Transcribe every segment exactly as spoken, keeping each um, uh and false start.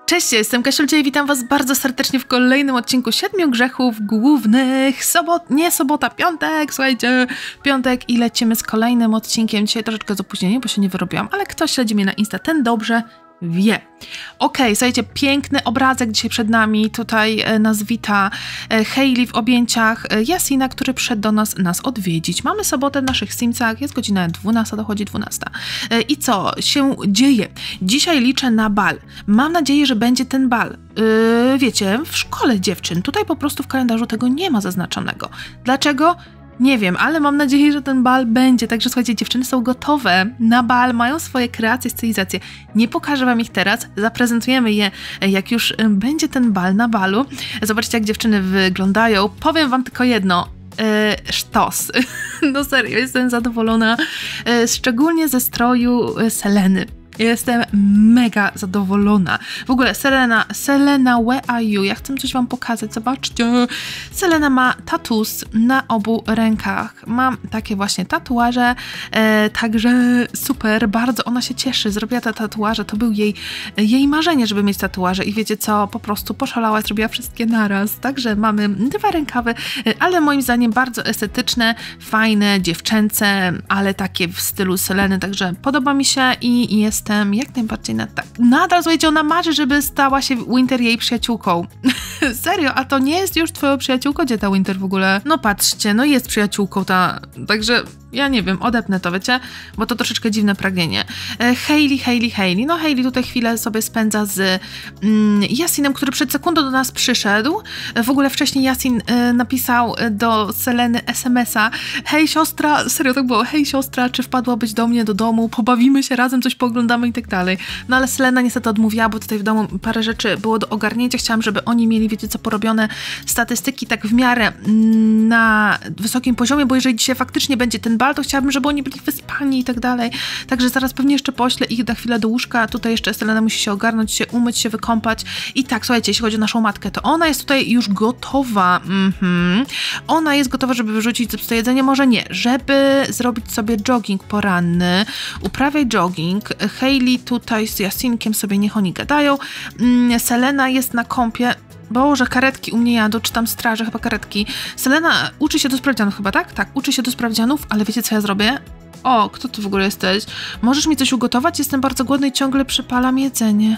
Cześć, ja jestem Kasiulcia i witam was bardzo serdecznie w kolejnym odcinku Siedmiu Grzechów Głównych. Sobot... Nie sobota, piątek, słuchajcie, piątek i lecimy z kolejnym odcinkiem. Dzisiaj troszeczkę z opóźnieniem, bo się nie wyrobiłam, ale kto śledzi mnie na Insta, ten dobrze wie. Okej, okay, słuchajcie, piękny obrazek dzisiaj przed nami. Tutaj e, nas wita e, Hayley w objęciach e, Yasina, który przyszedł do nas nas odwiedzić. Mamy sobotę w naszych Simsach, jest godzina dwunasta, dochodzi dwunasta. E, I co się dzieje? Dzisiaj liczę na bal. Mam nadzieję, że będzie ten bal. E, wiecie, w szkole dziewczyn. Tutaj po prostu w kalendarzu tego nie ma zaznaczonego. Dlaczego? Nie wiem, ale mam nadzieję, że ten bal będzie. Także słuchajcie, dziewczyny są gotowe na bal, mają swoje kreacje, stylizacje. Nie pokażę wam ich teraz, zaprezentujemy je, jak już będzie ten bal na balu. Zobaczcie, jak dziewczyny wyglądają. Powiem wam tylko jedno. Yy, sztos. No serio, jestem zadowolona. Yy, szczególnie ze stroju Seleny. Jestem mega zadowolona. W ogóle Selena, Selena, where are you? Ja chcę coś wam pokazać, zobaczcie. Selena ma tatus na obu rękach. Mam takie właśnie tatuaże, e, także super, bardzo ona się cieszy. Zrobiła te tatuaże, to był jej, jej marzenie, żeby mieć tatuaże i wiecie co, po prostu poszalała, zrobiła wszystkie naraz. Także mamy dwa rękawy, ale moim zdaniem bardzo estetyczne, fajne, dziewczęce, ale takie w stylu Seleny, także podoba mi się i jest Jestem jak najbardziej na tak. Nadal, słuchajcie, ona marzy, żeby stała się Winter jej przyjaciółką. Serio, a to nie jest już twoją przyjaciółką? Gdzie ta Winter w ogóle? No patrzcie, no jest przyjaciółką ta, także ja nie wiem, odepnę to, wiecie, bo to troszeczkę dziwne pragnienie. E, Hayley, Hayley, Hayley. No Hayley tutaj chwilę sobie spędza z mm, Yasinem, który przed sekundą do nas przyszedł. E, w ogóle wcześniej Yasin e, napisał do Seleny es em es a. Hej siostra, serio tak było, hej siostra, czy wpadłabyś do mnie do domu, pobawimy się razem, coś pooglądamy i tak dalej. No ale Selena niestety odmówiła, bo tutaj w domu parę rzeczy było do ogarnięcia. Chciałam, żeby oni mieli, wiecie co, porobione statystyki tak w miarę mm, na wysokim poziomie, bo jeżeli dzisiaj faktycznie będzie ten bal, to chciałabym, żeby oni byli wyspani i tak dalej. Także zaraz pewnie jeszcze poślę ich na chwilę do łóżka. Tutaj jeszcze Selena musi się ogarnąć, się umyć, się wykąpać. I tak, słuchajcie, jeśli chodzi o naszą matkę, to ona jest tutaj już gotowa. Mm-hmm. Ona jest gotowa, żeby wyrzucić zepsute jedzenie. Może nie, żeby zrobić sobie jogging poranny. Uprawiaj jogging. Hayley tutaj z Yasinkiem sobie niech oni gadają. Mm, Selena jest na kąpie. Boże, karetki u mnie jadą, czy tam straże, chyba karetki. Selena uczy się do sprawdzianów chyba, tak? Tak, uczy się do sprawdzianów, ale wiecie co ja zrobię? O, kto ty w ogóle jesteś? Możesz mi coś ugotować? Jestem bardzo głodny i ciągle przypalam jedzenie.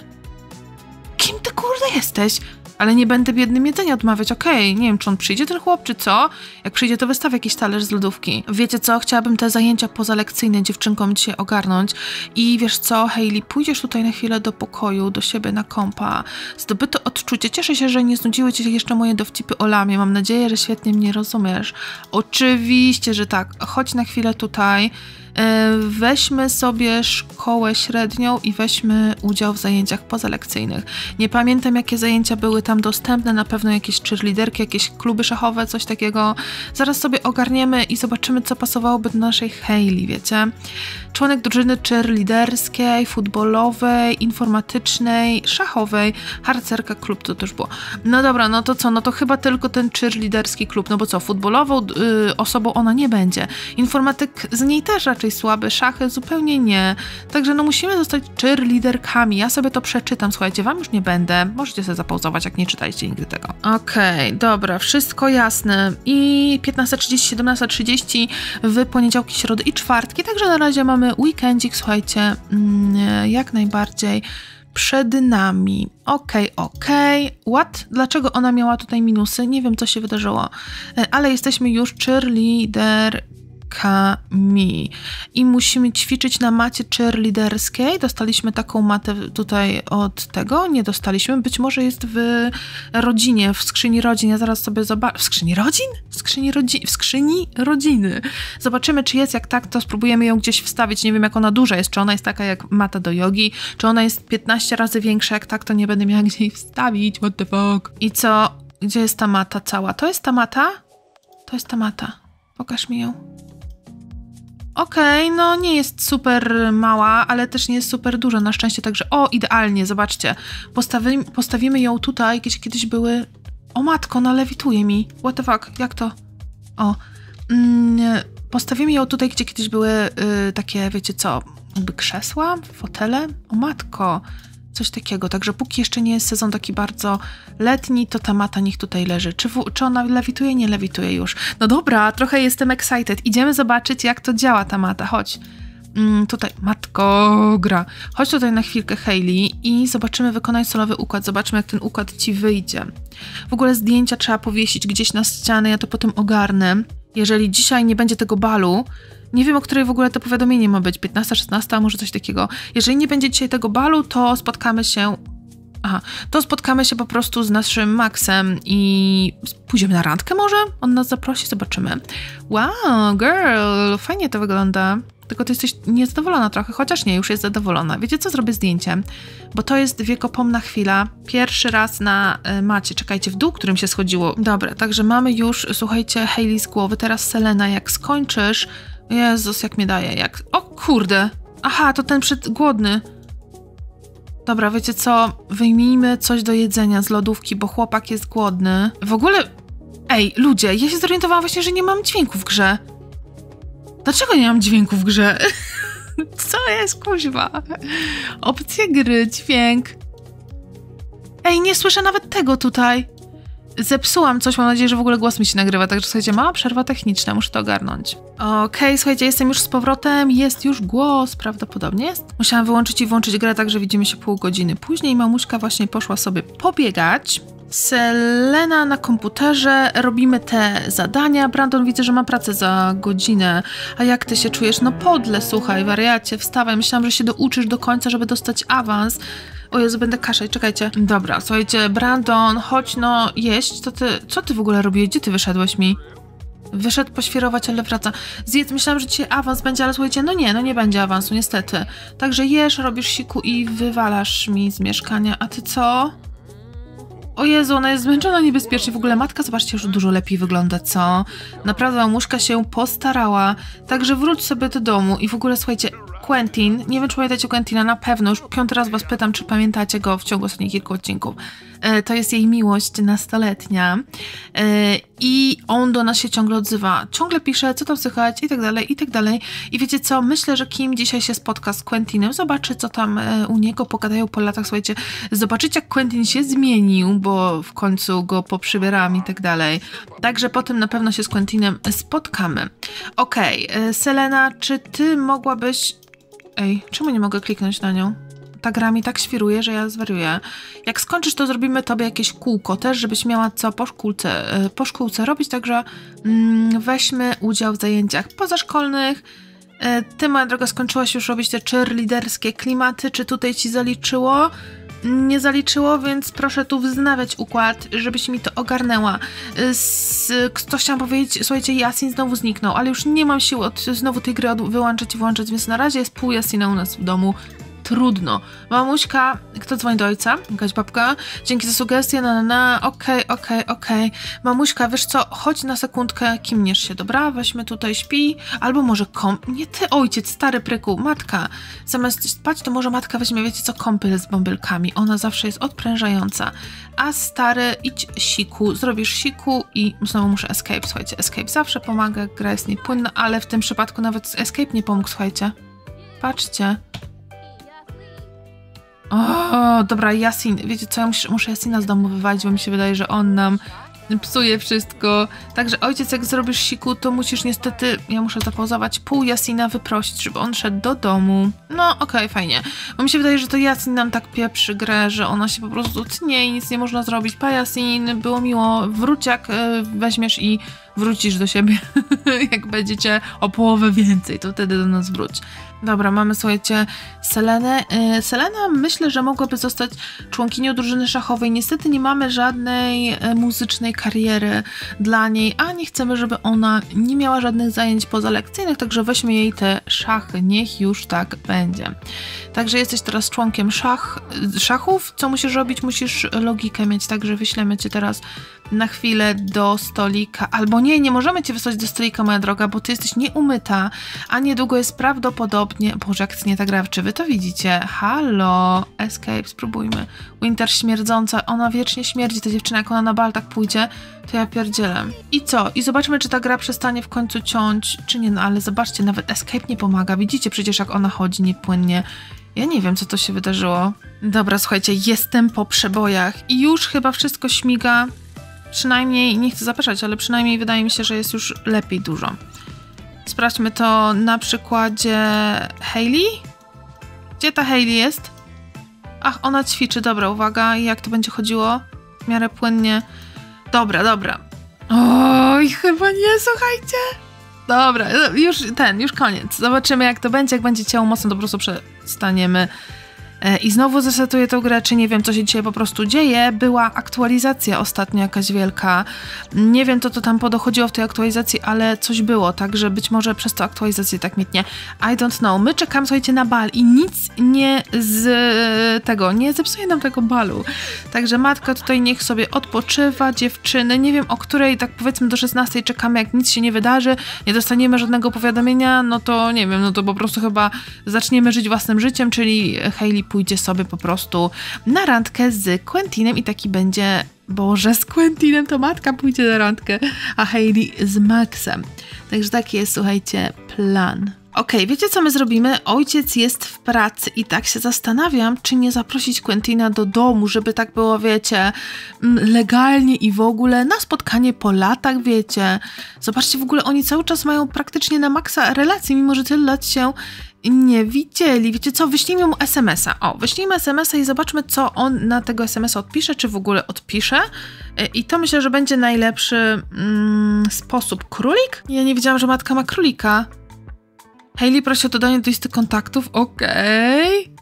Kim ty kurde jesteś? Ale nie będę biednym jedzenia odmawiać, okej, okay. Nie wiem, czy on przyjdzie, ten chłop, czy co? Jak przyjdzie, to wystawię jakiś talerz z lodówki. Wiecie co, chciałabym te zajęcia pozalekcyjne dziewczynkom dzisiaj ogarnąć i wiesz co, Hayley, pójdziesz tutaj na chwilę do pokoju, do siebie na kompa. Zdobyto odczucie. Cieszę się, że nie znudziły cię jeszcze moje dowcipy o lamie. Mam nadzieję, że świetnie mnie rozumiesz. Oczywiście, że tak. Chodź na chwilę tutaj. Weźmy sobie szkołę średnią i weźmy udział w zajęciach pozalekcyjnych. Nie pamiętam, jakie zajęcia były tam dostępne, na pewno jakieś cheerleaderki, jakieś kluby szachowe, coś takiego. Zaraz sobie ogarniemy i zobaczymy, co pasowałoby do naszej Hayley, wiecie? Członek drużyny cheerleaderskiej, futbolowej, informatycznej, szachowej, harcerka, klub to też było. No dobra, no to co? No to chyba tylko ten cheerleaderski klub, no bo co? Futbolową yy, osobą ona nie będzie. Informatyk z niej też raczej słaby, szachy zupełnie nie. Także no musimy zostać cheerleaderkami. Ja sobie to przeczytam, słuchajcie, wam już nie będę. Możecie sobie zapauzować, jak nie czytajcie nigdy tego. Okej, okay, dobra, wszystko jasne. I piętnasta trzydzieści, siedemnasta trzydzieści w poniedziałki, środy i czwartki. Także na razie mamy weekendzik, słuchajcie, jak najbardziej przed nami. Okej, okay, okej. Okay. What? Dlaczego ona miała tutaj minusy? Nie wiem, co się wydarzyło. Ale jesteśmy już cheerleader Kami. I musimy ćwiczyć na macie cheerleaderskiej. Dostaliśmy taką matę tutaj od tego. Nie dostaliśmy. Być może jest w rodzinie, w skrzyni rodzin. Ja zaraz sobie zobaczę. W skrzyni rodzin? W skrzyni, rodzi... w skrzyni rodziny. Zobaczymy, czy jest. Jak tak, to spróbujemy ją gdzieś wstawić. Nie wiem, jak ona duża jest. Czy ona jest taka jak mata do jogi? Czy ona jest piętnaście razy większa? Jak tak, to nie będę miała gdzie jej wstawić. What the fuck? I co? Gdzie jest ta mata cała? To jest ta mata? To jest ta mata. Pokaż mi ją. Okej, okay, no nie jest super mała, ale też nie jest super duża na szczęście, także o, idealnie, zobaczcie. Postawimy, postawimy ją tutaj, gdzie kiedyś były... O matko, ona lewituje mi. What the fuck, jak to? O. Mm, postawimy ją tutaj, gdzie kiedyś były y, takie, wiecie co, jakby krzesła, fotele. O matko. Coś takiego, także póki jeszcze nie jest sezon taki bardzo letni, to ta mata niech tutaj leży. Czy, w, czy ona lewituje? Nie lewituje już. No dobra, trochę jestem excited. Idziemy zobaczyć, jak to działa ta mata. Chodź. Mm, tutaj, matko gra. Chodź tutaj na chwilkę, Hayley, i zobaczymy, wykonaj solowy układ. Zobaczmy, jak ten układ ci wyjdzie. W ogóle zdjęcia trzeba powiesić gdzieś na ścianę, ja to potem ogarnę. Jeżeli dzisiaj nie będzie tego balu, nie wiem, o której w ogóle to powiadomienie ma być, piętnasta, szesnasta, może coś takiego. Jeżeli nie będzie dzisiaj tego balu, to spotkamy się... Aha, to spotkamy się po prostu z naszym Maxem i pójdziemy na randkę może? On nas zaprosi, zobaczymy. Wow, girl, fajnie to wygląda. Tylko ty jesteś niezadowolona trochę, chociaż nie, już jest zadowolona. Wiecie co, zrobię zdjęcie, bo to jest wiekopomna chwila. Pierwszy raz na y, macie, czekajcie, w dół, którym się schodziło. Dobra, także mamy już, słuchajcie, Hayley z głowy, teraz Selena, jak skończysz... Jezus, jak mnie daje, jak... O kurde! Aha, to ten przed głodny. Dobra, wiecie co? Wyjmijmy coś do jedzenia z lodówki, bo chłopak jest głodny. W ogóle... Ej, ludzie, ja się zorientowałam właśnie, że nie mam dźwięku w grze. Dlaczego nie mam dźwięku w grze? Co jest, kuźwa? Opcje gry, dźwięk. Ej, nie słyszę nawet tego tutaj. Zepsułam coś, mam nadzieję, że w ogóle głos mi się nagrywa, także słuchajcie, mała przerwa techniczna, muszę to ogarnąć. Okej, okay, słuchajcie, jestem już z powrotem, jest już głos, prawdopodobnie jest. Musiałam wyłączyć i włączyć grę, tak że widzimy się pół godziny później. Mamuśka właśnie poszła sobie pobiegać. Selena na komputerze, robimy te zadania. Brandon, widzę, że ma pracę za godzinę. A jak ty się czujesz? No podle, słuchaj, wariacie, wstawaj. Myślałam, że się douczysz do końca, żeby dostać awans. O Jezu, będę kaszać, czekajcie. Dobra, słuchajcie, Brandon, chodź no jeść. To ty, co ty w ogóle robiłeś? Gdzie ty wyszedłeś mi? Wyszedł poświrować, ale wraca. Zjedz, myślałam, że dzisiaj awans będzie, ale słuchajcie, no nie, no nie będzie awansu, niestety. Także jesz, robisz siku i wywalasz mi z mieszkania. A ty co? O Jezu, ona jest zmęczona niebezpiecznie. W ogóle matka, zobaczcie, już dużo lepiej wygląda, co? Naprawdę mamuszka się postarała. Także wróć sobie do domu i w ogóle, słuchajcie, Quentin, nie wiem, czy pamiętacie Quentina, na pewno, już piąty raz was pytam, czy pamiętacie go w ciągu ostatnich kilku odcinków. E, to jest jej miłość nastoletnia e, i on do nas się ciągle odzywa, ciągle pisze, co tam słychać i tak dalej, i tak dalej. I wiecie co, myślę, że Kim dzisiaj się spotka z Quentinem, zobaczy, co tam e, u niego, pogadają po latach, słuchajcie, zobaczycie, jak Quentin się zmienił, bo w końcu go poprzybierałam i tak dalej. Także potem na pewno się z Quentinem spotkamy. Okej, okay, Selena, czy ty mogłabyś... Ej, czemu nie mogę kliknąć na nią? Ta gra mi tak świruje, że ja zwariuję. Jak skończysz, to zrobimy tobie jakieś kółko też, żebyś miała co po szkółce, po szkółce robić, także mm, weźmy udział w zajęciach pozaszkolnych. Ty, moja droga, skończyłaś już robić te cheerleaderskie klimaty, czy tutaj ci zaliczyło? Nie zaliczyło, więc proszę tu wznawiać układ, żebyś mi to ogarnęła. Z, co chciałam powiedzieć, słuchajcie, Yasin znowu zniknął, ale już nie mam siły od, znowu tej gry od, wyłączać i włączać, więc na razie jest pół Yasina u nas w domu. Trudno. Mamuśka, kto dzwoni do ojca? Jakaś babka? Dzięki za sugestię, na na na, okej, okay, okej, okay, okej. Okay. Mamuśka, wiesz co, chodź na sekundkę, kimniesz się, dobra? Weźmy tutaj, śpi, albo może kom... Nie ty, ojciec, stary pryku, matka. Zamiast spać, to może matka weźmie, wiecie co, kąpiel z bąbelkami. Ona zawsze jest odprężająca. A stary, idź siku, zrobisz siku i znowu muszę escape, słuchajcie, escape zawsze pomaga, gra jest niepłynna, ale w tym przypadku nawet escape nie pomógł, słuchajcie. Patrzcie. O, dobra, Yasin, wiecie co, ja muszę, muszę Yasina z domu wywalić, bo mi się wydaje, że on nam psuje wszystko. Także ojciec, jak zrobisz siku, to musisz niestety, ja muszę zapauzować, pół Yasina wyprosić, żeby on szedł do domu. No, okej, okay, fajnie. Bo mi się wydaje, że to Yasin nam tak pieprzy grę, że ona się po prostu tnie i nic nie można zrobić. Pa, Yasin, było miło, wróć jak y, weźmiesz i wrócisz do siebie. Jak będziecie o połowę więcej, to wtedy do nas wróć. Dobra, mamy, słuchajcie, Selenę. Yy, Selena myślę, że mogłaby zostać członkinią drużyny szachowej. Niestety nie mamy żadnej y, muzycznej kariery dla niej, a nie chcemy, żeby ona nie miała żadnych zajęć pozalekcyjnych, także weźmy jej te szachy. Niech już tak będzie. Także jesteś teraz członkiem szach, szachów. Co musisz robić? Musisz logikę mieć, także wyślemy cię teraz na chwilę do stolika. Albo nie, nie możemy cię wysłać do stolika, moja droga, bo ty jesteś nieumyta, a niedługo jest prawdopodobnie... Boże, jak nie ta gra, czy wy to widzicie? Halo, escape, spróbujmy. Winter śmierdząca, ona wiecznie śmierdzi, ta dziewczyna, jak ona na bal tak pójdzie, to ja pierdzielę. I co? I zobaczmy, czy ta gra przestanie w końcu ciąć, czy nie, no ale zobaczcie, nawet escape nie pomaga. Widzicie przecież, jak ona chodzi niepłynnie. Ja nie wiem, co to się wydarzyło. Dobra, słuchajcie, jestem po przebojach i już chyba wszystko śmiga. Przynajmniej, nie chcę zapeszać, ale przynajmniej wydaje mi się, że jest już lepiej dużo. Sprawdźmy to na przykładzie Hayley. Gdzie ta Hayley jest? Ach, ona ćwiczy, dobra, uwaga, jak to będzie chodziło? W miarę płynnie. Dobra, dobra. Oj, chyba nie, słuchajcie. Dobra, już ten, już koniec. Zobaczymy, jak to będzie. Jak będzie ciało mocno, to po prostu przestaniemy. I znowu zasetuję tę grę, czy nie wiem, co się dzisiaj po prostu dzieje. Była aktualizacja ostatnio jakaś wielka. Nie wiem, co to tam podochodziło w tej aktualizacji, ale coś było, także być może przez tą aktualizację tak mietnie. I don't know. My czekamy, słuchajcie, na bal i nic nie z tego, nie zepsuje nam tego balu. Także matka tutaj niech sobie odpoczywa, dziewczyny. Nie wiem, o której, tak powiedzmy do szesnastej czekamy, jak nic się nie wydarzy, nie dostaniemy żadnego powiadomienia, no to nie wiem, no to po prostu chyba zaczniemy żyć własnym życiem, czyli Hayley pójdzie sobie po prostu na randkę z Quentinem i taki będzie, Boże, z Quentinem to matka pójdzie na randkę, a Hayley z Maxem. Także taki jest, słuchajcie, plan. Okej, okay, wiecie co my zrobimy? Ojciec jest w pracy i tak się zastanawiam, czy nie zaprosić Quentina do domu, żeby tak było, wiecie, legalnie i w ogóle na spotkanie po latach, wiecie. Zobaczcie, w ogóle oni cały czas mają praktycznie na maksa relacje, mimo że tyle lat się nie widzieli. Wiecie co? Wyślijmy mu es em es a. O, wyślijmy es em es a i zobaczmy, co on na tego es em es a odpisze, czy w ogóle odpisze. I to myślę, że będzie najlepszy mm, sposób. Królik? Ja nie wiedziałam, że matka ma królika. Hayley prosi o dodanie do listy kontaktów. Okej. Okay.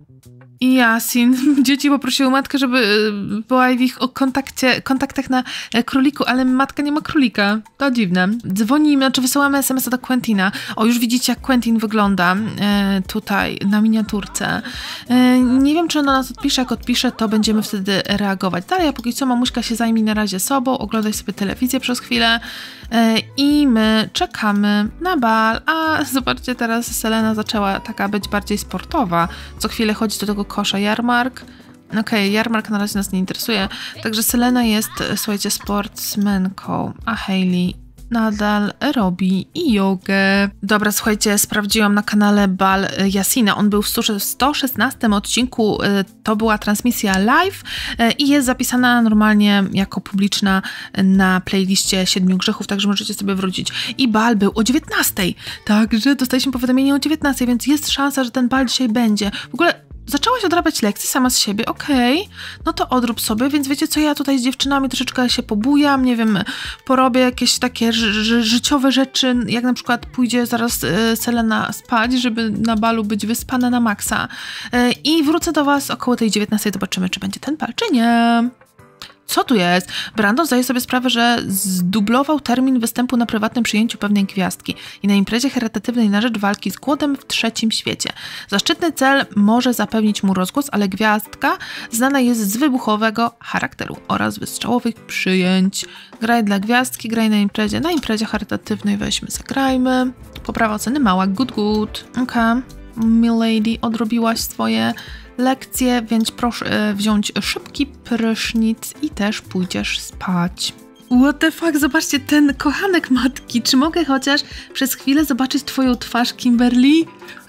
I Yasin. Dzieci poprosiły matkę, żeby była w ich o kontakcie, kontaktach na króliku, ale matka nie ma królika. To dziwne. Dzwonimy, znaczy wysyłamy es em es a do Quentina. O, już widzicie, jak Quentin wygląda e, tutaj na miniaturce. E, nie wiem, czy ona nas odpisze. Jak odpisze, to będziemy wtedy reagować. Dalej, a póki co mamuśka się zajmie na razie sobą, oglądaj sobie telewizję przez chwilę e, i my czekamy na bal. A zobaczcie, teraz Selena zaczęła taka być bardziej sportowa. Co chwilę chodzi do tego kosza jarmark. Okej, okay, jarmark na razie nas nie interesuje. Także Selena jest, słuchajcie, sportsmenką, a Hayley nadal robi jogę. Dobra, słuchajcie, sprawdziłam na kanale bal Yasina. On był w sto szesnastym odcinku. To była transmisja live i jest zapisana normalnie jako publiczna na playliście Siedmiu Grzechów, także możecie sobie wrócić. I bal był o dziewiętnastej. Także dostaliśmy powiadomienie o dziewiętnastej, więc jest szansa, że ten bal dzisiaj będzie. W ogóle zaczęłaś odrabiać lekcje sama z siebie, okej, okay. No to odrób sobie, więc wiecie co, ja tutaj z dziewczynami troszeczkę się pobujam, nie wiem, porobię jakieś takie ży ży życiowe rzeczy, jak na przykład pójdzie zaraz y, Selena spać, żeby na balu być wyspana na maksa y, i wrócę do was około tej dziewiętnastej, zobaczymy, czy będzie ten bal, czy nie. Co tu jest? Brandon zdaje sobie sprawę, że zdublował termin występu na prywatnym przyjęciu pewnej gwiazdki i na imprezie charytatywnej na rzecz walki z głodem w trzecim świecie. Zaszczytny cel może zapewnić mu rozgłos, ale gwiazdka znana jest z wybuchowego charakteru oraz wystrzałowych przyjęć. Graj dla gwiazdki, graj na imprezie. Na imprezie charytatywnej weźmy, zagrajmy. Poprawa oceny mała, good, good. Okej. Milady, odrobiłaś swoje lekcje, więc proszę wziąć szybki prysznic i też pójdziesz spać. What the fuck, zobaczcie, ten kochanek matki. Czy mogę chociaż przez chwilę zobaczyć twoją twarz, Kimberly?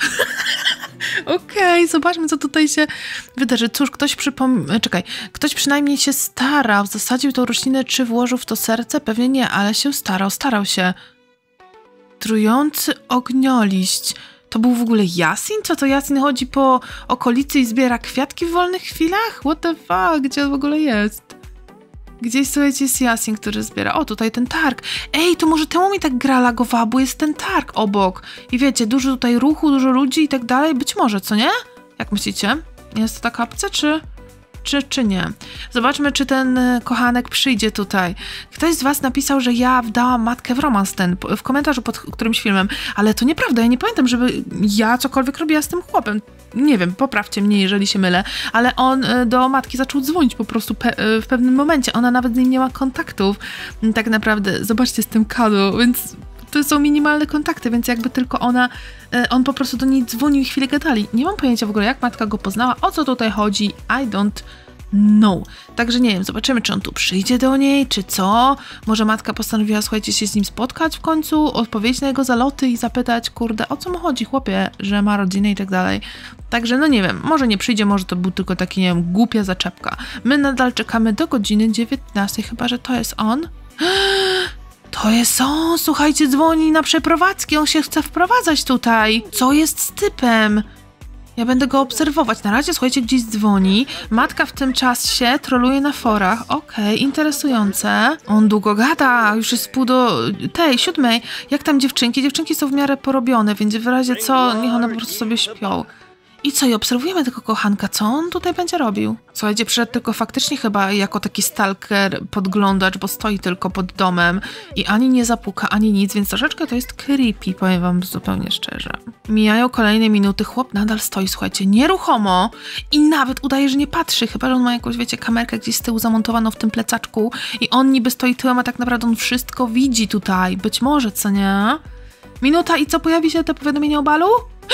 Okej, okay, zobaczmy, co tutaj się wydarzy. Cóż, ktoś przypom... Czekaj, ktoś przynajmniej się starał. Zasadził tą roślinę, czy włożył w to serce? Pewnie nie, ale się starał, starał się. Trujący ognioliść. To był w ogóle Yasin? Co to Yasin chodzi po okolicy i zbiera kwiatki w wolnych chwilach? What the fuck? Gdzie on w ogóle jest? Gdzieś, słuchajcie, jest Yasin, który zbiera. O, tutaj ten targ. Ej, to może temu mi tak gra lagowała, bo jest ten targ obok. I wiecie, dużo tutaj ruchu, dużo ludzi i tak dalej. Być może, co nie? Jak myślicie? Jest to taka opcja, czy... Czy, czy nie. Zobaczmy, czy ten kochanek przyjdzie tutaj. Ktoś z was napisał, że ja wdałam matkę w romans ten, w komentarzu pod którymś filmem, ale to nieprawda, ja nie pamiętam, żeby ja cokolwiek robiła z tym chłopem. Nie wiem, poprawcie mnie, jeżeli się mylę, ale on do matki zaczął dzwonić po prostu pe w pewnym momencie. Ona nawet z nim nie ma kontaktów. Tak naprawdę, zobaczcie z tym Kadu, więc... To są minimalne kontakty, więc jakby tylko ona, on po prostu do niej dzwonił i chwilę gadali. Nie mam pojęcia w ogóle, jak matka go poznała, o co tutaj chodzi, I don't No, także nie wiem, zobaczymy, czy on tu przyjdzie do niej, czy co. Może matka postanowiła, słuchajcie, się z nim spotkać w końcu, odpowiedzieć na jego zaloty i zapytać, kurde, o co mu chodzi, chłopie, że ma rodzinę i tak dalej. Także, no nie wiem, może nie przyjdzie, może to był tylko taki, nie wiem, głupia zaczepka. My nadal czekamy do godziny dziewiętnastej, chyba że to jest on. To jest on, słuchajcie, dzwoni na przeprowadzki, on się chce wprowadzać tutaj. Co jest z typem? Ja będę go obserwować. Na razie, słuchajcie, gdzieś dzwoni. Matka w tym czasie troluje na forach. Okej, okay, interesujące. On długo gada, już jest pół do tej, siódmej. Jak tam dziewczynki? Dziewczynki są w miarę porobione, więc w razie co, niech one po prostu sobie śpią. I co, i obserwujemy tego kochanka, co on tutaj będzie robił? Słuchajcie, przyszedł tylko faktycznie chyba jako taki stalker, podglądacz, bo stoi tylko pod domem i ani nie zapuka, ani nic, więc troszeczkę to jest creepy, powiem wam zupełnie szczerze. Mijają kolejne minuty, chłop nadal stoi, słuchajcie, nieruchomo i nawet udaje, że nie patrzy, chyba że on ma jakąś, wiecie, kamerkę gdzieś z tyłu zamontowaną w tym plecaczku i on niby stoi tyłem, a tak naprawdę on wszystko widzi tutaj, być może, co nie? Minuta i co, pojawi się to powiadomienie o balu?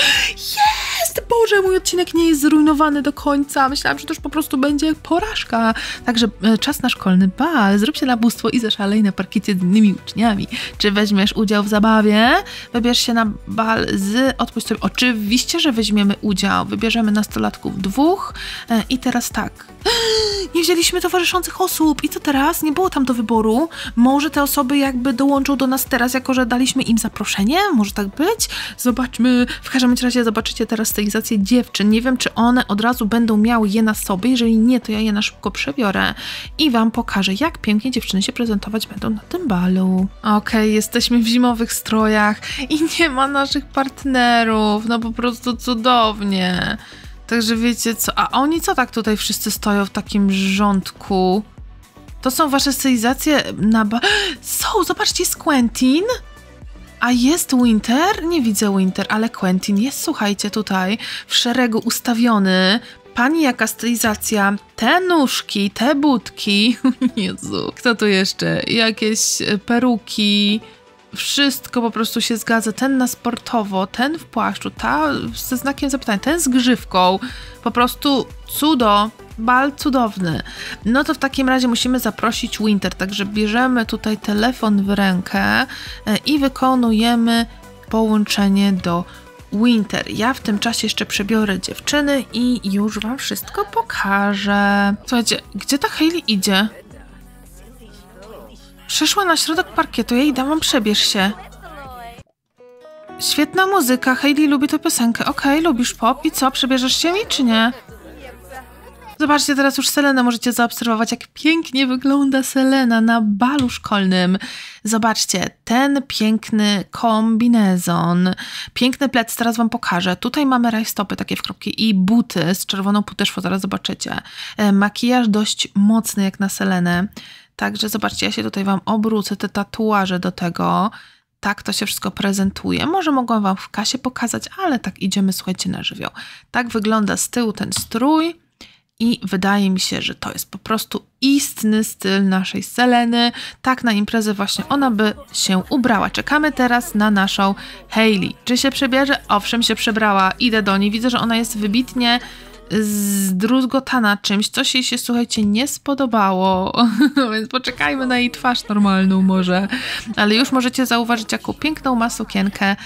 Jest! Boże, mój odcinek nie jest zrujnowany do końca. Myślałam, że to już po prostu będzie porażka. Także e, czas na szkolny bal. Zrób się labustwo i zaszalej na parkiecie z innymi uczniami. Czy weźmiesz udział w zabawie? Wybierz się na bal z... Odpuść sobie. Oczywiście, że weźmiemy udział. Wybierzemy nastolatków dwóch. E, I teraz tak. Nie wzięliśmy towarzyszących osób. I co teraz? Nie było tam do wyboru. Może te osoby jakby dołączą do nas teraz, jako że daliśmy im zaproszenie? Może tak być? Zobaczmy. W każdym razie zobaczycie teraz stylizację dziewczyn. Nie wiem, czy one od razu będą miały je na sobie. Jeżeli nie, to ja je na szybko przebiorę i wam pokażę, jak pięknie dziewczyny się prezentować będą na tym balu. Okej, okay, jesteśmy w zimowych strojach i nie ma naszych partnerów. No po prostu cudownie. Także wiecie co, a oni co tak tutaj wszyscy stoją w takim rządku? To są wasze stylizacje na ba... Są, zobaczcie, jest Quentin. A jest Winter? Nie widzę Winter, ale Quentin jest, słuchajcie, tutaj w szeregu ustawiony. Pani, jaka stylizacja, te nóżki, te budki. Jezu, kto tu jeszcze? Jakieś peruki. Wszystko po prostu się zgadza. Ten na sportowo, ten w płaszczu, ta ze znakiem zapytania, ten z grzywką. Po prostu cudo. Bal cudowny. No to w takim razie musimy zaprosić Winter, także bierzemy tutaj telefon w rękę i wykonujemy połączenie do Winter. Ja w tym czasie jeszcze przebiorę dziewczyny i już wam wszystko pokażę. Słuchajcie, gdzie ta Hailey idzie? Przeszła na środek parkietu, ja jej dałam, przebierz się. Świetna muzyka, Hailey lubi tę piosenkę. Okej, okay, lubisz pop i co, przebierzesz się mi czy nie? Zobaczcie, teraz już Selenę możecie zaobserwować, jak pięknie wygląda Selena na balu szkolnym. Zobaczcie, ten piękny kombinezon, piękny plec, teraz wam pokażę. Tutaj mamy rajstopy takie w kropki i buty z czerwoną podeszwą, zaraz zobaczycie. E, makijaż dość mocny jak na Selenę. Także zobaczcie, ja się tutaj wam obrócę, te tatuaże do tego. Tak to się wszystko prezentuje. Może mogłam wam w kasie pokazać, ale tak idziemy, słuchajcie, na żywioł. Tak wygląda z tyłu ten strój. I wydaje mi się, że to jest po prostu istny styl naszej Seleny. Tak na imprezę właśnie ona by się ubrała. Czekamy teraz na naszą Hailey. Czy się przebierze? Owszem, się przebrała. Idę do niej. Widzę, że ona jest wybitnie zdruzgotana czymś. Coś jej się, słuchajcie, nie spodobało. Więc poczekajmy na jej twarz normalną może. Ale już możecie zauważyć, jaką piękną ma sukienkę.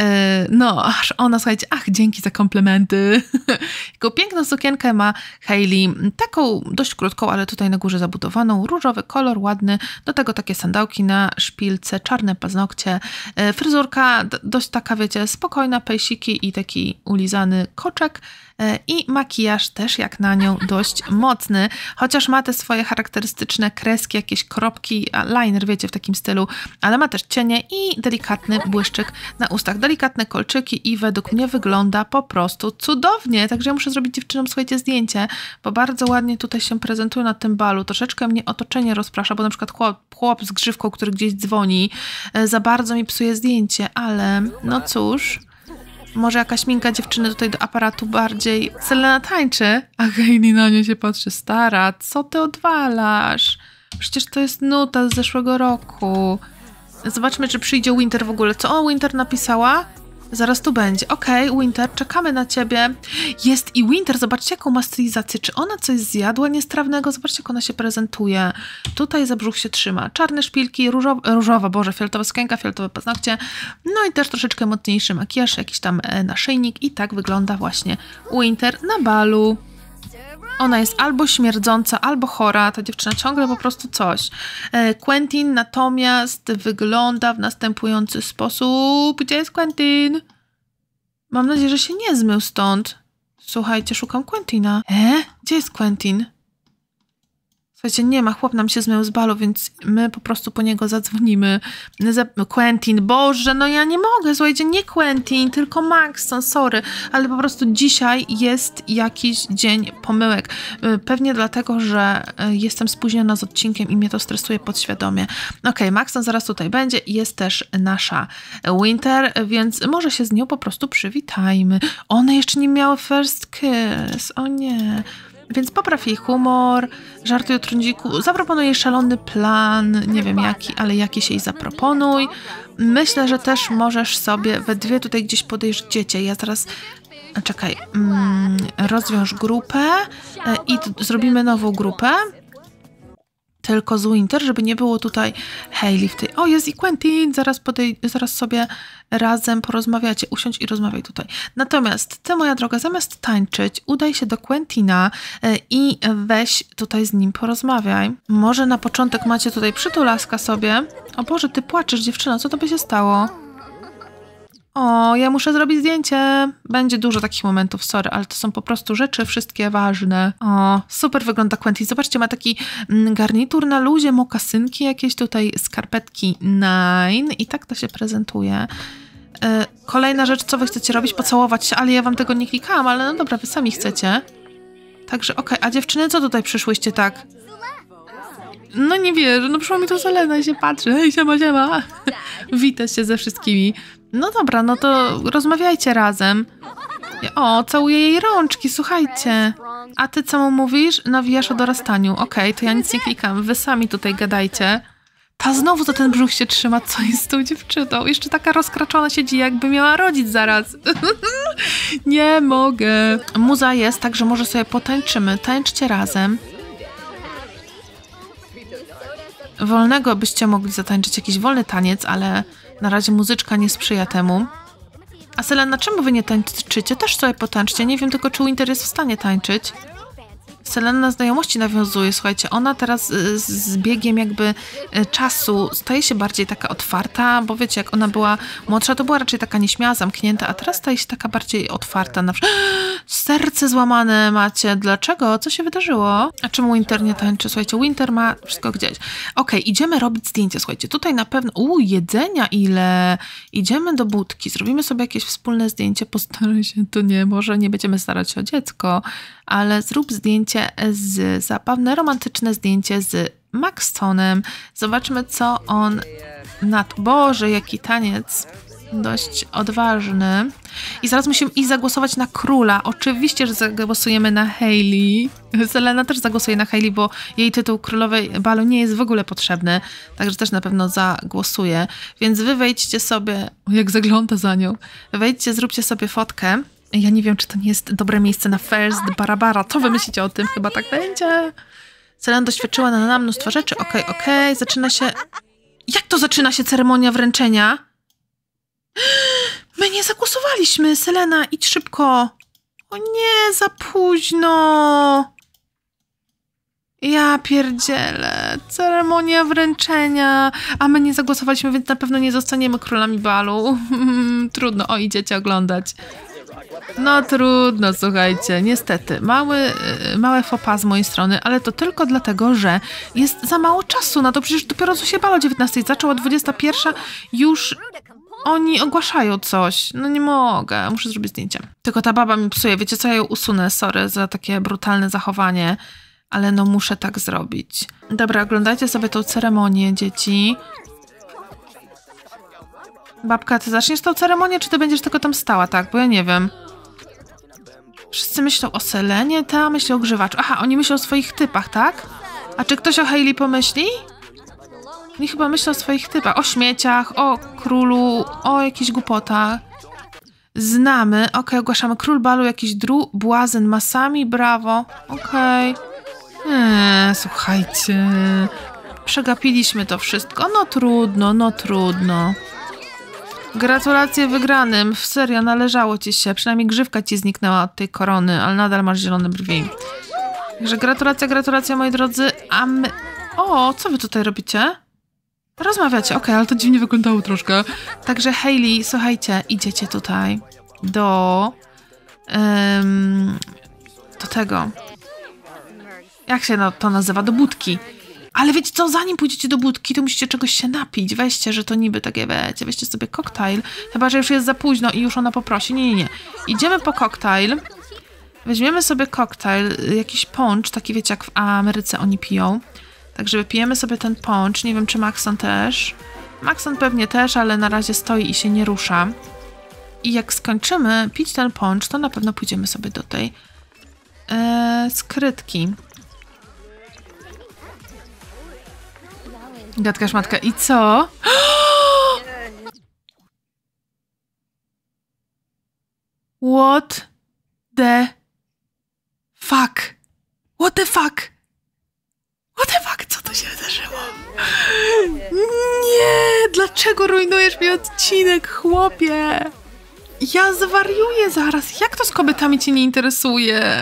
No, aż ona, słuchajcie, ach, dzięki za komplementy. Jaką piękną sukienkę ma Hailey, taką dość krótką, ale tutaj na górze zabudowaną, różowy kolor, ładny, do tego takie sandałki na szpilce, czarne paznokcie, fryzurka dość taka, wiecie, spokojna, pejsiki i taki ulizany koczek. I makijaż też jak na nią dość mocny, chociaż ma te swoje charakterystyczne kreski, jakieś kropki, liner, wiecie, w takim stylu, ale ma też cienie i delikatny błyszczyk na ustach, delikatne kolczyki i według mnie wygląda po prostu cudownie, także ja muszę zrobić dziewczynom, słuchajcie, zdjęcie, bo bardzo ładnie tutaj się prezentują na tym balu, troszeczkę mnie otoczenie rozprasza, bo na przykład chłop, chłop z grzywką, który gdzieś dzwoni, za bardzo mi psuje zdjęcie, ale no cóż... Może jakaś minka dziewczyny tutaj do aparatu bardziej. Selena tańczy, a Hailey na nią się patrzy. Stara, co ty odwalasz? Przecież to jest nuta z zeszłego roku. Zobaczmy, czy przyjdzie Winter w ogóle. Co o Winter napisała? Zaraz tu będzie. Okej, okay, Winter, czekamy na ciebie. Jest i Winter, zobaczcie jaką ma stylizację. Czy ona coś zjadła niestrawnego? Zobaczcie jak ona się prezentuje. Tutaj za brzuch się trzyma. Czarne szpilki, różowa, różowa boże, fioletowa sukienka, fioletowe paznokcie. No i też troszeczkę mocniejszy makijaż, jakiś tam naszyjnik i tak wygląda właśnie Winter na balu. Ona jest albo śmierdząca, albo chora. Ta dziewczyna ciągle po prostu coś. Quentin natomiast wygląda w następujący sposób. Gdzie jest Quentin? Mam nadzieję, że się nie zmył stąd. Słuchajcie, szukam Quentina. E? Gdzie jest Quentin? Słuchajcie, nie ma, chłop nam się zmył z balu, więc my po prostu po niego zadzwonimy. Quentin, Boże, no ja nie mogę, słuchajcie, nie Quentin, tylko Maxton, sorry, ale po prostu dzisiaj jest jakiś dzień pomyłek. Pewnie dlatego, że jestem spóźniona z odcinkiem i mnie to stresuje podświadomie. Okej, okay, Maxton zaraz tutaj będzie i jest też nasza Winter, więc może się z nią po prostu przywitajmy. One jeszcze nie miały first kiss, o nie... Więc popraw jej humor, żartuj o trądziku, zaproponuj jej szalony plan, nie wiem jaki, ale jakiś jej zaproponuj. Myślę, że też możesz sobie we dwie tutaj gdzieś podejść dziecię. Ja zaraz, czekaj, mm, rozwiąż grupę i zrobimy nową grupę. Tylko z Winter, żeby nie było tutaj Hailey w tej... O, jest i Quentin! Zaraz, podej... Zaraz sobie razem porozmawiacie. Usiądź i rozmawiaj tutaj. Natomiast ty, moja droga, zamiast tańczyć, udaj się do Quentina i weź tutaj z nim porozmawiaj. Może na początek macie tutaj przytulaska sobie. O Boże, ty płaczesz, dziewczyno, co to by się stało? O, ja muszę zrobić zdjęcie. Będzie dużo takich momentów, sorry, ale to są po prostu rzeczy wszystkie ważne. O, super wygląda Quentin. Zobaczcie, ma taki garnitur na luzie, mokasynki, jakieś tutaj skarpetki Nine i tak to się prezentuje. Yy, kolejna rzecz, co wy chcecie robić? Pocałować się, ale ja wam tego nie klikałam, ale no dobra, wy sami chcecie. Także okej, okay. A dziewczyny, co tutaj przyszłyście tak? No nie wierzę, no przyszła mi to Selena i się patrzy. Hej, siema, siema. Witasz się ze wszystkimi. No dobra, no to rozmawiajcie razem. O, całuję jej rączki, słuchajcie. A ty co mu mówisz? Nawijasz o dorastaniu. Okej, okay, to ja nic nie klikam. Wy sami tutaj gadajcie. Ta znowu za ten brzuch się trzyma. Co jest z tą dziewczyną? Jeszcze taka rozkraczona siedzi, jakby miała rodzić zaraz. Nie mogę. Muza jest, także może sobie potańczymy. Tańczcie razem. Wolnego byście mogli zatańczyć jakiś wolny taniec, ale na razie muzyczka nie sprzyja temu. A Selena, czemu wy nie tańczycie? Też sobie potańczcie. Nie wiem tylko, czy Winter jest w stanie tańczyć. Selena na znajomości nawiązuje, słuchajcie, ona teraz z, z biegiem jakby czasu staje się bardziej taka otwarta, bo wiecie, jak ona była młodsza, to była raczej taka nieśmiała, zamknięta, a teraz staje się taka bardziej otwarta. Na przykład, serce złamane macie, dlaczego? Co się wydarzyło? A czemu Winter nie tańczy? Słuchajcie, Winter ma wszystko gdzieś. Okej, okay, idziemy robić zdjęcie, słuchajcie, tutaj na pewno, uuu, jedzenia ile, idziemy do budki, zrobimy sobie jakieś wspólne zdjęcie, postaraj się, to nie, może nie będziemy starać się o dziecko, ale zrób zdjęcie z zabawne, romantyczne zdjęcie z Maxtonem. Zobaczmy, co on na to. Boże, jaki taniec. Dość odważny. I zaraz musimy iść zagłosować na króla. Oczywiście, że zagłosujemy na Hailey. Selena też zagłosuje na Hailey, bo jej tytuł królowej balu nie jest w ogóle potrzebny. Także też na pewno zagłosuje. Więc wy wejdźcie sobie... O, jak zagląda za nią. Wejdźcie, zróbcie sobie fotkę. Ja nie wiem, czy to nie jest dobre miejsce na first Barabara. Co wy myślicie o tym? Chyba tak będzie. Selena doświadczyła na nam mnóstwo rzeczy. Okej, okay, okej. Okay. Zaczyna się... Jak to zaczyna się ceremonia wręczenia? My nie zagłosowaliśmy. Selena, idź szybko. O nie, za późno. Ja pierdzielę. Ceremonia wręczenia. A my nie zagłosowaliśmy, więc na pewno nie zostaniemy królami balu. Trudno. O, idziecie oglądać. No trudno, słuchajcie, niestety, mały, małe faux pas z mojej strony, ale to tylko dlatego, że jest za mało czasu na to, przecież dopiero co się bal o dziewiętnastej zaczęła, dwudziesta pierwsza, już oni ogłaszają coś, no nie mogę, muszę zrobić zdjęcie. Tylko ta baba mi psuje, wiecie co, ja ją usunę, sorry za takie brutalne zachowanie, ale no muszę tak zrobić. Dobra, oglądajcie sobie tą ceremonię, dzieci. Babka, ty zaczniesz tą ceremonię, czy ty będziesz tylko tam stała, tak? Bo ja nie wiem. Wszyscy myślą o Selenie, ta myśli o grzywaczu. Aha, oni myślą o swoich typach, tak? A czy ktoś o Hailey pomyśli? Oni chyba myślą o swoich typach. O śmieciach, o królu, o jakichś głupotach. znamy. Ok, ogłaszamy król balu, jakiś dru, błazen masami, brawo. Okej. Okay. Eee, słuchajcie. Przegapiliśmy to wszystko. No trudno, no trudno. Gratulacje wygranym. Serio, należało ci się. Przynajmniej grzywka ci zniknęła od tej korony, ale nadal masz zielone brwi. Także gratulacja, gratulacja, moi drodzy. A my... O, co wy tutaj robicie? Rozmawiacie, okej, okay, ale to dziwnie wyglądało troszkę. Także Hayley, słuchajcie, idziecie tutaj do... Um, do tego... Jak się to nazywa? Do budki. Ale wiecie co, zanim pójdziecie do budki, to musicie czegoś się napić. Weźcie, że to niby takie, wiecie, weźcie sobie koktajl. Chyba, że już jest za późno i już ona poprosi. Nie, nie, nie. Idziemy po koktajl. Weźmiemy sobie koktajl, jakiś poncz, taki wiecie, jak w Ameryce oni piją. Także wypijemy sobie ten poncz. Nie wiem, czy Maxon też. Maxon pewnie też, ale na razie stoi i się nie rusza. I jak skończymy pić ten poncz, to na pewno pójdziemy sobie do tej ee, skrytki. Gadka szmatka. I co? What the fuck? What the fuck? What the fuck? Co to się wydarzyło? Nie! Dlaczego rujnujesz mi odcinek, chłopie? Ja zwariuję zaraz. Jak to z kobietami cię nie interesuje?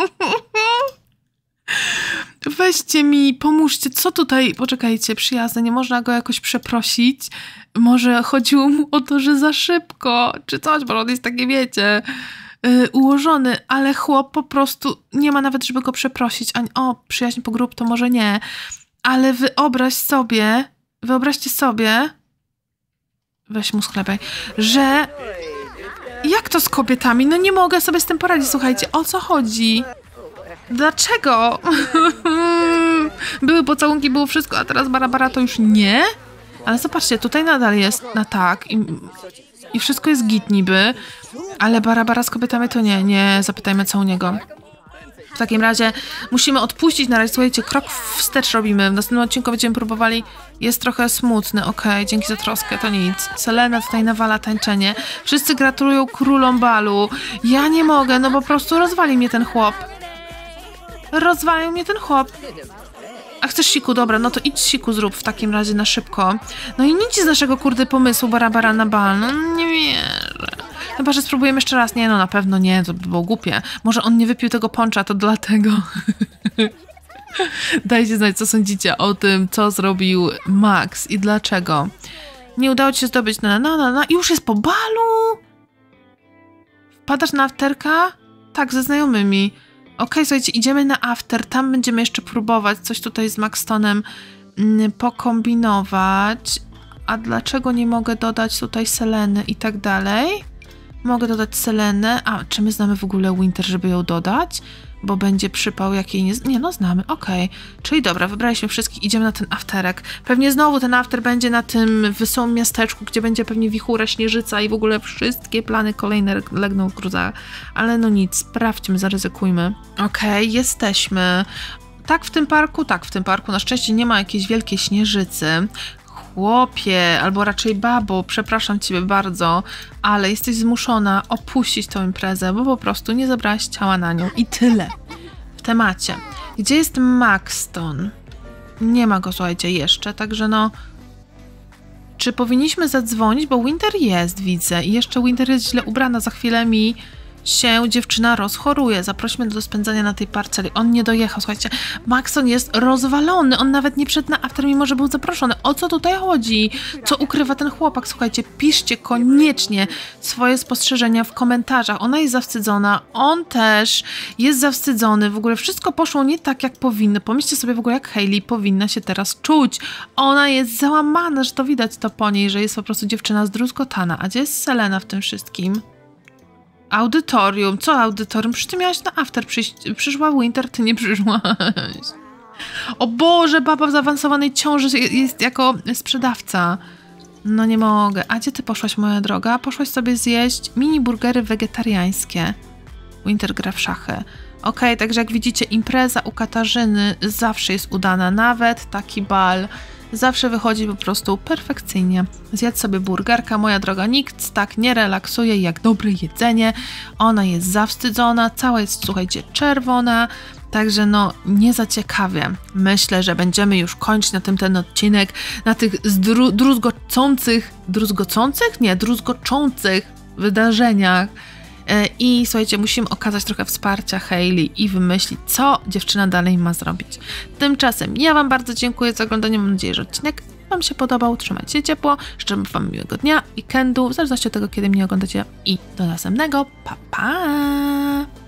Weźcie mi, pomóżcie, co tutaj, poczekajcie, przyjazne, nie można go jakoś przeprosić, może chodziło mu o to, że za szybko, czy coś, bo on jest takie, wiecie, yy, ułożony, ale chłop po prostu nie ma nawet, żeby go przeprosić, ani, o, przyjaźń po grup to może nie, ale wyobraź sobie, wyobraźcie sobie, weź mu sklepaj, że jak to z kobietami, no nie mogę sobie z tym poradzić, słuchajcie, o co chodzi? Dlaczego? Były pocałunki, było wszystko, a teraz Barabara to już nie? Ale zobaczcie, tutaj nadal jest na tak i, i wszystko jest git niby, ale Barabara z kobietami to nie, nie, zapytajmy co u niego. W takim razie musimy odpuścić na razie, słuchajcie, krok wstecz robimy. W następnym odcinku będziemy próbowali, jest trochę smutny, okej, okay, dzięki za troskę, to nic. Selena tutaj nawala tańczenie, wszyscy gratulują królom balu, ja nie mogę, no po prostu rozwali mnie ten chłop. Rozwalił mnie ten chłop. A chcesz siku? Dobra, no to idź siku zrób w takim razie na szybko. No i nic z naszego kurde pomysłu Barabara na bal. No nie wierzę. Chyba, że spróbujemy jeszcze raz. Nie, no na pewno nie, to by było głupie. Może on nie wypił tego poncza, to dlatego. Dajcie znać, co sądzicie o tym, co zrobił Max i dlaczego. Nie udało ci się zdobyć na na na na i już jest po balu? Wpadasz na afterka? Tak, ze znajomymi. Okej, okay, słuchajcie, idziemy na after, tam będziemy jeszcze próbować coś tutaj z Maxtonem mm, pokombinować. A dlaczego nie mogę dodać tutaj Seleny i tak dalej? Mogę dodać Selenę. A, czy my znamy w ogóle Winter, żeby ją dodać? Bo będzie przypał, jak jej nie... Nie, no znamy, okej. Okay. Czyli dobra, wybraliśmy wszystkich, idziemy na ten afterek. Pewnie znowu ten after będzie na tym wesołym miasteczku, gdzie będzie pewnie wichura, śnieżyca i w ogóle wszystkie plany kolejne legną w gruzach. Ale no nic, sprawdźmy, zaryzykujmy. Okej, okay, jesteśmy. Tak w tym parku? Tak w tym parku. Na szczęście nie ma jakiejś wielkiej śnieżycy. Chłopie, albo raczej babo, przepraszam ciebie bardzo, ale jesteś zmuszona opuścić tą imprezę, bo po prostu nie zabrałaś ciała na nią. I tyle. W temacie. Gdzie jest Maxton? Nie ma go, słuchajcie, jeszcze, także no... Czy powinniśmy zadzwonić? Bo Winter jest, widzę. I jeszcze Winter jest źle ubrana. Za chwilę mi się dziewczyna rozchoruje. Zaprośmy do spędzania na tej parceli. On nie dojechał, słuchajcie. Maxton jest rozwalony. On nawet nie wszedł na after, mimo że był zaproszony. O co tutaj chodzi? Co ukrywa ten chłopak? Słuchajcie, piszcie koniecznie swoje spostrzeżenia w komentarzach. Ona jest zawstydzona. On też jest zawstydzony. W ogóle wszystko poszło nie tak, jak powinno. Pomyślcie sobie w ogóle, jak Hayley powinna się teraz czuć. Ona jest załamana, że to widać to po niej, że jest po prostu dziewczyna zdruzgotana. A gdzie jest Selena w tym wszystkim? Audytorium. Co audytorium? Przecież ty miałaś na after przyjść. Przyszła Winter, ty nie przyszłaś. O Boże, baba w zaawansowanej ciąży jest jako sprzedawca. No nie mogę. A gdzie ty poszłaś, moja droga? Poszłaś sobie zjeść mini burgery wegetariańskie. Winter gra w szachy. Okej, okay, także jak widzicie, impreza u Katarzyny zawsze jest udana. Nawet taki bal zawsze wychodzi po prostu perfekcyjnie. Zjedz sobie burgerka, moja droga, nikt tak nie relaksuje jak dobre jedzenie. Ona jest zawstydzona, cała jest, słuchajcie, czerwona. Także no, nie za ciekawie. Myślę, że będziemy już kończyć na tym ten odcinek, na tych zdru- druzgocących, druzgocących? Nie, druzgoczących wydarzeniach. I słuchajcie, musimy okazać trochę wsparcia Hayley i wymyślić, co dziewczyna dalej ma zrobić. Tymczasem ja Wam bardzo dziękuję za oglądanie. Mam nadzieję, że odcinek Wam się podobał. Trzymajcie się ciepło. Życzę Wam miłego dnia, weekendu, w zależności od tego, kiedy mnie oglądacie. I do następnego. Pa, pa!